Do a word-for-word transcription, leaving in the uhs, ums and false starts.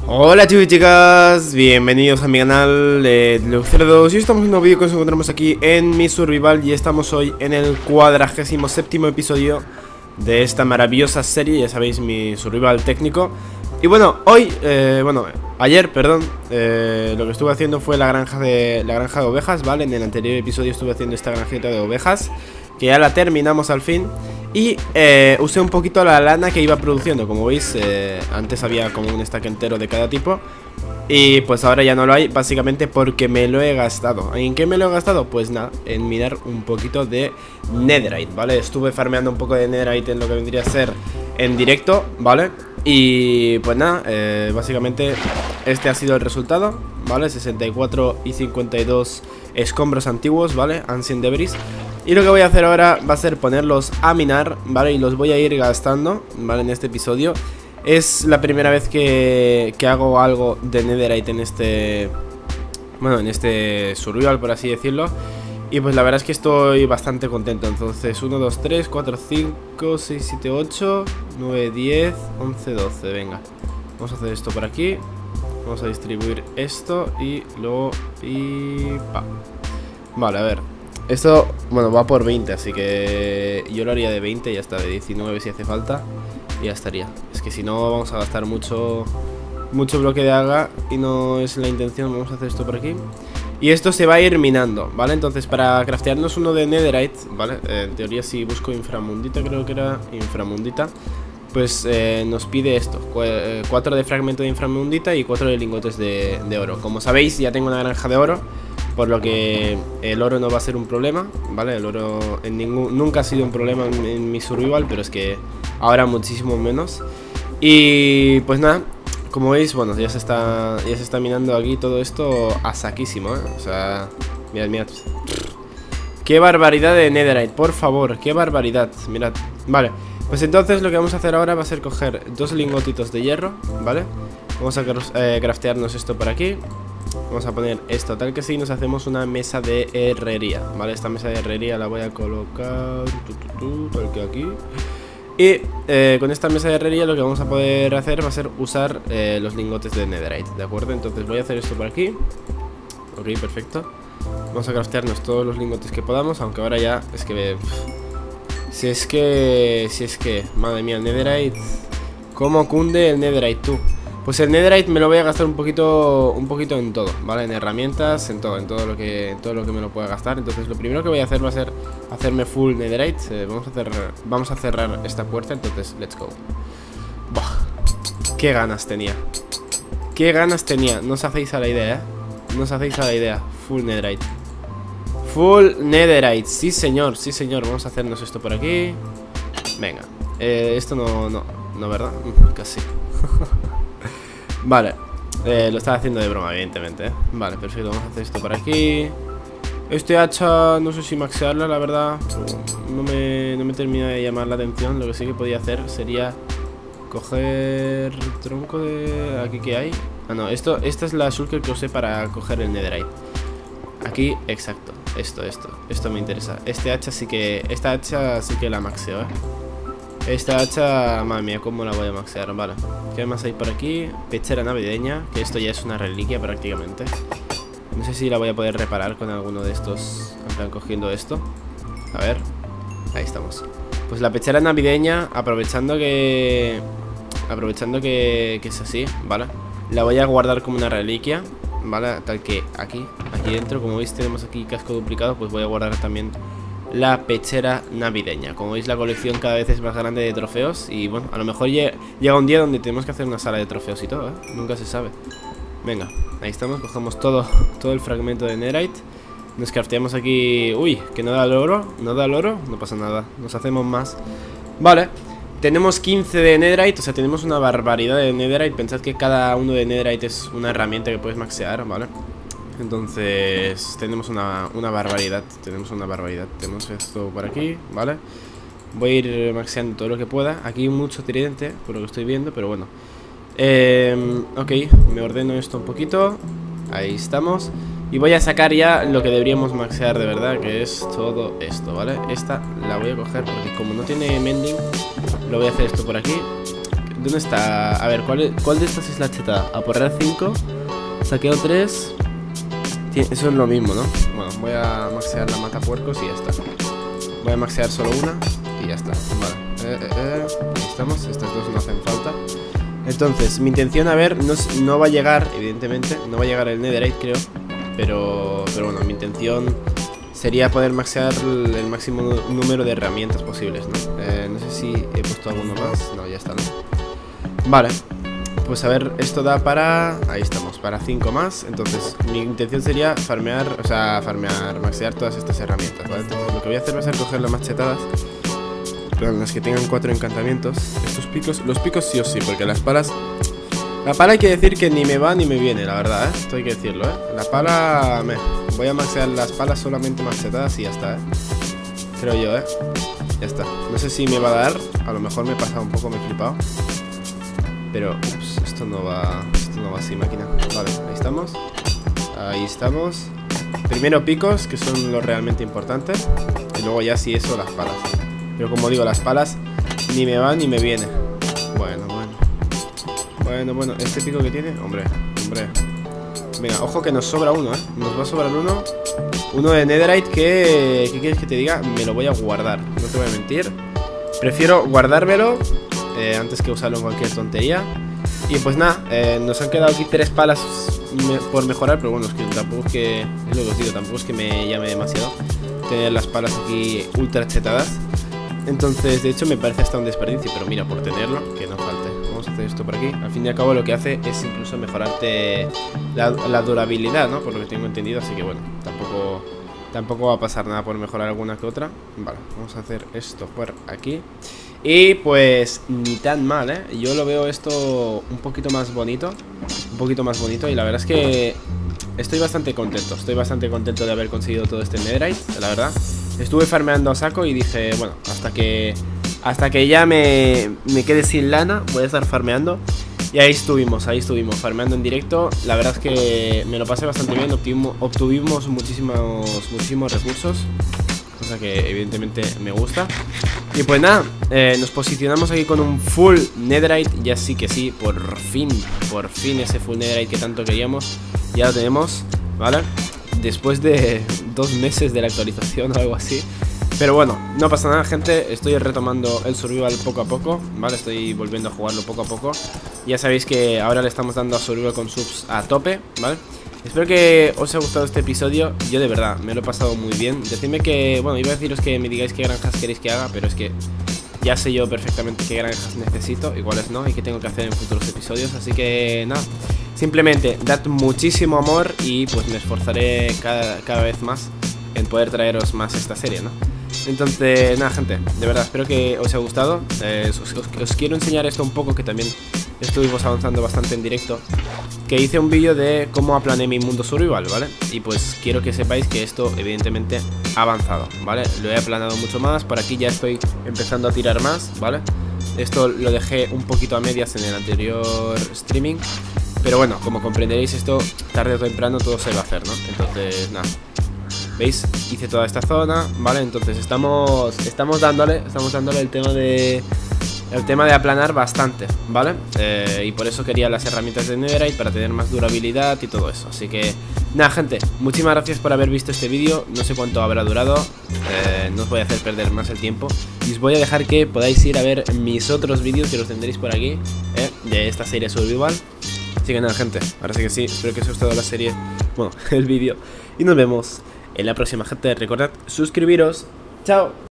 Hola chicos y chicas, bienvenidos a mi canal de Lucerdos. Y estamos en un nuevo vídeo que nos encontramos aquí en mi survival. Y estamos hoy en el cuadragésimo séptimo episodio de esta maravillosa serie. Ya sabéis, mi survival técnico. Y bueno, hoy, eh, bueno, ayer, perdón, eh, lo que estuve haciendo fue la granja de la granja de ovejas, ¿vale? En el anterior episodio estuve haciendo esta granjita de ovejas, que ya la terminamos al fin. Y eh, usé un poquito la lana que iba produciendo. Como veis, eh, antes había como un stack entero de cada tipo. Y pues ahora ya no lo hay, básicamente porque me lo he gastado. ¿En qué me lo he gastado? Pues nada, en minar un poquito de netherite, ¿vale? Estuve farmeando un poco de netherite en lo que vendría a ser en directo, ¿vale? Y pues nada, eh, básicamente este ha sido el resultado, ¿vale? sesenta y cuatro y cincuenta y dos escombros antiguos, ¿vale? Ancient Debris. Y lo que voy a hacer ahora va a ser ponerlos a minar, ¿vale? Y los voy a ir gastando, ¿vale? En este episodio. Es la primera vez que, que hago algo de netherite en este... Bueno, en este survival, por así decirlo. Y pues la verdad es que estoy bastante contento. Entonces, uno, dos, tres, cuatro, cinco, seis, siete, ocho, nueve, diez, once, doce, venga. Vamos a hacer esto por aquí. Vamos a distribuir esto y luego... Y... pa. Vale, a ver. Esto, bueno, va por veinte, así que yo lo haría de veinte y ya está, de diecinueve si hace falta. Y ya estaría. Es que si no vamos a gastar mucho mucho bloque de alga y no es la intención. Vamos a hacer esto por aquí. Y esto se va a ir minando, ¿vale? Entonces para craftearnos uno de netherite, ¿vale? Eh, en teoría si busco inframundita, creo que era inframundita, pues eh, nos pide esto, cuatro de fragmento de inframundita y cuatro de lingotes de, de oro. Como sabéis, ya tengo una granja de oro, por lo que el oro no va a ser un problema, ¿vale? El oro en ningún, nunca ha sido un problema en, en mi survival, pero es que ahora muchísimo menos. Y pues nada, como veis, bueno, ya se está, ya se está minando aquí todo esto a saquísimo, ¿eh? O sea, mirad, mirad. Qué barbaridad de netherite, por favor, qué barbaridad, mirad. Vale, pues entonces lo que vamos a hacer ahora va a ser coger dos lingotitos de hierro, ¿vale? Vamos a eh, craftearnos esto por aquí. Vamos a poner esto, tal que sí, nos hacemos una mesa de herrería, ¿vale? Esta mesa de herrería la voy a colocar tu, tu, tu, tal que aquí. Y eh, con esta mesa de herrería lo que vamos a poder hacer va a ser usar eh, los lingotes de netherite, ¿de acuerdo? Entonces voy a hacer esto por aquí. Ok, perfecto. Vamos a craftearnos todos los lingotes que podamos, aunque ahora ya es que... Pff, si es que... Si es que... Madre mía, el netherite... ¿Cómo cunde el netherite, tú? Pues el netherite me lo voy a gastar un poquito un poquito en todo, ¿vale? En herramientas, en todo, en todo lo que en todo lo que me lo pueda gastar. Entonces lo primero que voy a hacer va a ser hacerme full netherite. eh, Vamos a hacer vamos a cerrar esta puerta, entonces let's go. Buah, qué ganas tenía. Qué ganas tenía, no os hacéis a la idea, ¿eh? No os hacéis a la idea, full netherite. Full netherite, sí señor, sí señor. Vamos a hacernos esto por aquí. Venga, eh, esto no, no, no, ¿verdad? Casi. Vale, eh, lo estaba haciendo de broma, evidentemente, ¿eh? Vale, perfecto, vamos a hacer esto por aquí. Este hacha, no sé si maxearla, la verdad. No me, no me termina de llamar la atención. Lo que sí que podía hacer sería coger tronco de... ¿Aquí qué hay? Ah, no, esto, esta es la shulker que usé para coger el netherite. Aquí, exacto, esto, esto, esto me interesa. Este hacha sí que, esta hacha sí que la maxeo, ¿eh? Esta hacha, madre mía, ¿cómo la voy a maxear? Vale, ¿qué más hay por aquí? Pechera navideña, que esto ya es una reliquia prácticamente. No sé si la voy a poder reparar con alguno de estos. En plan, cogiendo esto. A ver, ahí estamos. Pues la pechera navideña, aprovechando que... Aprovechando que, que es así, ¿vale? La voy a guardar como una reliquia, ¿vale? Tal que aquí, aquí dentro, como veis tenemos aquí casco duplicado, pues voy a guardar también la pechera navideña. Como veis, la colección cada vez es más grande de trofeos. Y bueno, a lo mejor llega un día donde tenemos que hacer una sala de trofeos y todo, ¿eh? Nunca se sabe. Venga, ahí estamos, cogemos todo, todo el fragmento de netherite. Nos crafteamos aquí. Uy, que no da el oro. No da el oro, no pasa nada, nos hacemos más. Vale, tenemos quince de netherite. O sea, tenemos una barbaridad de netherite. Pensad que cada uno de netherite es una herramienta que puedes maxear, ¿vale? Entonces tenemos una, una barbaridad. Tenemos una barbaridad. Tenemos esto por aquí, ¿vale? Voy a ir maxeando todo lo que pueda. Aquí hay mucho tridente, por lo que estoy viendo, pero bueno. eh, Ok, me ordeno esto un poquito. Ahí estamos. Y voy a sacar ya lo que deberíamos maxear de verdad, que es todo esto, ¿vale? Esta la voy a coger porque como no tiene mending, lo voy a hacer esto por aquí. ¿Dónde está? A ver, ¿cuál, cuál de estas es la chetada? Aporrear cinco, saqueo tres. Eso es lo mismo, ¿no? Bueno, voy a maxear la matapuercos y ya está. Voy a maxear solo una y ya está. Vale, eh, eh, eh. Ahí estamos, estas dos no hacen falta. Entonces, mi intención, a ver, no, no va a llegar, evidentemente. No va a llegar el netherite, creo. Pero, pero bueno, mi intención sería poder maxear el, el máximo número de herramientas posibles, ¿no? Eh, no sé si he puesto alguno más. No, ya está, ¿no? Vale. Pues a ver, esto da para... Ahí estamos, para cinco más. Entonces, mi intención sería farmear, o sea, farmear, maxear todas estas herramientas, ¿vale? Entonces, lo que voy a hacer va a ser coger las machetadas, pero las que tengan cuatro encantamientos. Estos picos, los picos sí o sí, porque las palas... La pala hay que decir que ni me va ni me viene, la verdad, ¿eh? Esto hay que decirlo, ¿eh? La pala... Me... Voy a maxear las palas solamente machetadas y ya está, ¿eh? Creo yo, ¿eh? Ya está. No sé si me va a dar, a lo mejor me he pasado un poco, me he flipado. Pero, ups, esto no va, esto no va así, máquina. Vale, ahí estamos. Ahí estamos. Primero picos, que son lo realmente importante. Y luego ya sí eso, las palas. Pero como digo, las palas ni me van ni me viene. Bueno, bueno. Bueno, bueno, este pico que tiene, hombre, hombre. Venga, ojo que nos sobra uno, ¿eh? Nos va a sobrar uno. Uno de netherite que... ¿Qué quieres que te diga? Me lo voy a guardar, no te voy a mentir. Prefiero guardármelo Eh, antes que usarlo en cualquier tontería. Y pues nada, eh, nos han quedado aquí tres palas me por mejorar. Pero bueno, es que tampoco es que... Es lo que os digo, tampoco es que me llame demasiado tener las palas aquí ultra chetadas. Entonces, de hecho, me parece hasta un desperdicio. Pero mira, por tenerlo, que no falte. Vamos a hacer esto por aquí. Al fin y al cabo lo que hace es incluso mejorarte la, la durabilidad, ¿no? Por lo que tengo entendido. Así que bueno, tampoco... Tampoco va a pasar nada por mejorar alguna que otra. Vale, vamos a hacer esto por aquí. Y pues ni tan mal, ¿eh? Yo lo veo esto un poquito más bonito. Un poquito más bonito. Y la verdad es que estoy bastante contento. Estoy bastante contento de haber conseguido todo este netherite, la verdad. Estuve farmeando a saco y dije, bueno, hasta que Hasta que ya me, me quede sin lana, voy a estar farmeando. Y ahí estuvimos, ahí estuvimos, farmeando en directo. La verdad es que me lo pasé bastante bien. Obtuvimos, obtuvimos muchísimos, muchísimos recursos, cosa que evidentemente me gusta. Y pues nada, eh, nos posicionamos aquí con un full netherite. Ya sí que sí, por fin, por fin ese full netherite que tanto queríamos. Ya lo tenemos, ¿vale? Después de dos meses de la actualización o algo así. Pero bueno, no pasa nada, gente. Estoy retomando el survival poco a poco, ¿vale? Estoy volviendo a jugarlo poco a poco. Ya sabéis que ahora le estamos dando a survival con subs a tope, ¿vale? Espero que os haya gustado este episodio. Yo de verdad me lo he pasado muy bien. Decidme que, bueno, iba a deciros que me digáis qué granjas queréis que haga, pero es que ya sé yo perfectamente qué granjas necesito y cuáles no, y qué tengo que hacer en futuros episodios. Así que nada, simplemente dad muchísimo amor y pues me esforzaré cada, cada vez más en poder traeros más esta serie, ¿no? Entonces, nada, gente, de verdad, espero que os haya gustado. eh, os, os, os quiero enseñar esto un poco, que también estuvimos avanzando bastante en directo. Que hice un vídeo de cómo aplané mi mundo survival, ¿vale? Y pues quiero que sepáis que esto evidentemente ha avanzado, ¿vale? Lo he aplanado mucho más, por aquí ya estoy empezando a tirar más, ¿vale? Esto lo dejé un poquito a medias en el anterior streaming. Pero bueno, como comprenderéis, esto tarde o temprano todo se va a hacer, ¿no? Entonces, nada. ¿Veis? Hice toda esta zona, ¿vale? Entonces estamos estamos dándole, estamos dándole el tema de el tema de aplanar bastante, ¿vale? Eh, y por eso quería las herramientas de netherite, para tener más durabilidad y todo eso. Así que, nada, gente, muchísimas gracias por haber visto este vídeo. No sé cuánto habrá durado, eh, no os voy a hacer perder más el tiempo. Y os voy a dejar que podáis ir a ver mis otros vídeos, que los tendréis por aquí, ¿eh? De esta serie survival. Así que nada, gente, ahora sí que sí, espero que os haya gustado la serie, bueno, el vídeo. Y nos vemos en la próxima, gente. Recordad suscribiros. Chao.